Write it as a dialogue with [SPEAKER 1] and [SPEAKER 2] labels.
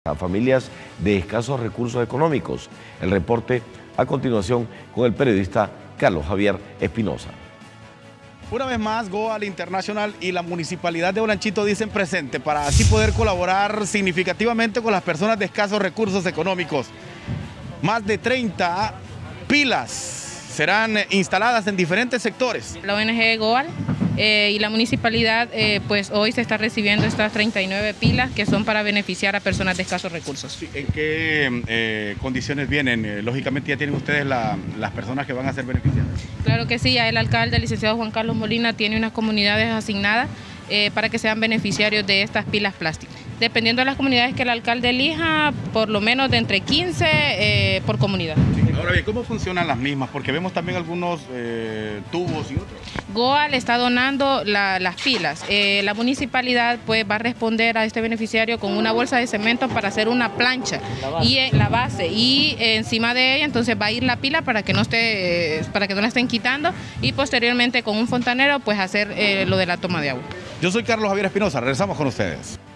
[SPEAKER 1] a familias de escasos recursos económicos. El reporte a continuación con el periodista Carlos Javier Espinosa.
[SPEAKER 2] Una vez más, Goal International y la Municipalidad de Olanchito dicen presente para así poder colaborar significativamente con las personas de escasos recursos económicos. Más de 30 pilas serán instaladas en diferentes sectores.
[SPEAKER 3] La ONG Goal y la municipalidad pues hoy se está recibiendo estas 39 pilas que son para beneficiar a personas de escasos recursos.
[SPEAKER 2] ¿En qué condiciones vienen? Lógicamente ya tienen ustedes las personas que van a ser beneficiadas.
[SPEAKER 3] Claro que sí, ya el alcalde, el licenciado Juan Carlos Molina, tiene unas comunidades asignadas para que sean beneficiarios de estas pilas plásticas. Dependiendo de las comunidades que el alcalde elija, por lo menos de entre 15 por comunidad.
[SPEAKER 2] Ahora bien, ¿cómo funcionan las mismas? Porque vemos también algunos tubos y otros.
[SPEAKER 3] Goal está donando las pilas. La municipalidad pues va a responder a este beneficiario con una bolsa de cemento para hacer una plancha y la base y encima de ella entonces va a ir la pila para que no la estén quitando y posteriormente con un fontanero pues hacer lo de la toma de agua.
[SPEAKER 2] Yo soy Carlos Javier Espinosa, regresamos con ustedes.